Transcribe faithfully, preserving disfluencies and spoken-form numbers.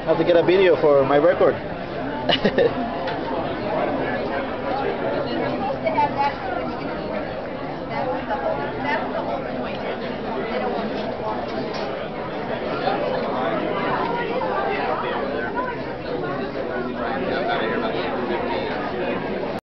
have to get a video for my record. You're supposed to have that when you get here. That's the whole, that's the whole point.